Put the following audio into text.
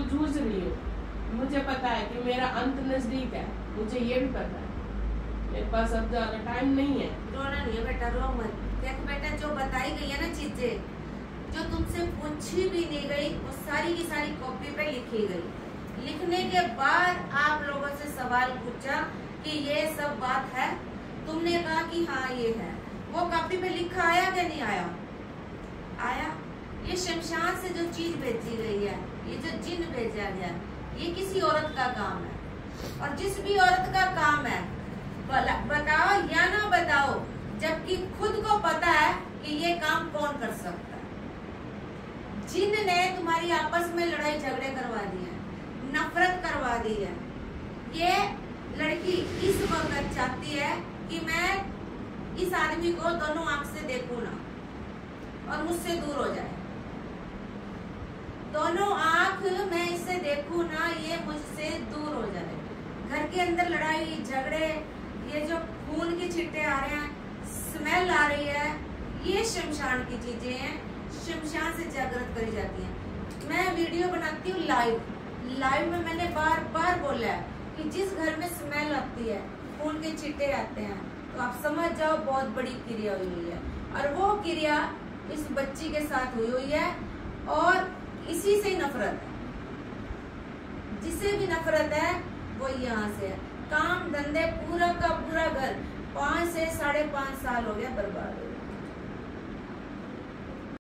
जूझ रही हूँ। मुझे पता है कि मेरा अंत नजदीक है, मुझे ये भी पता है। मेरे पास अब ज्यादा टाइम नहीं है। रोना नहीं है बेटा, रो मत। देख बेटा, जो बताई गई है ना चीजें, जो तुमसे पूछी भी नहीं गई, वो सारी की सारी कॉपी पे लिखी गई। लिखने के बाद आप लोगों से सवाल पूछा कि ये सब बात है, तुमने कहा कि हाँ ये है। वो कॉपी पे लिखा आया कि नहीं आया? आया। ये शमशान से जो चीज भेजी गई है, ये जो जिन भेजा गया, ये किसी औरत का काम है। और जिस भी औरत का काम है, बताओ या ना बताओ, जबकि खुद को पता है कि ये काम कौन कर सकता है। जिन ने तुम्हारी आपस में लड़ाई झगड़े करवा दी है, नफरत करवा दी है। ये लड़की इस वक्त चाहती है कि मैं इस आदमी को दोनों आंख से देखूं ना और मुझसे दूर हो जाए। दोनों आंख मैं इससे देखूं ना, ये मुझसे दूर हो जाए। घर के अंदर लड़ाई झगड़े, ये जो खून के छिट्टे आ रहे हैं, स्मेल आ रही है, ये शमशान की चीजें हैं। शमशान से जागृत करी जाती हैं। मैं वीडियो बनाती हूँ लाइव में मैंने बार बार बोला है कि जिस घर में स्मेल आती है, खून के छिट्टे आते हैं, तो आप समझ जाओ बहुत बड़ी क्रिया हुई है। और वो क्रिया इस बच्ची के साथ हुई है और इसी से नफरत है। जिसे भी नफरत है वो यहाँ से है। काम धंधे पूरा का पूरा घर 5 से 5.5 साल हो गया बर्बाद हो गया।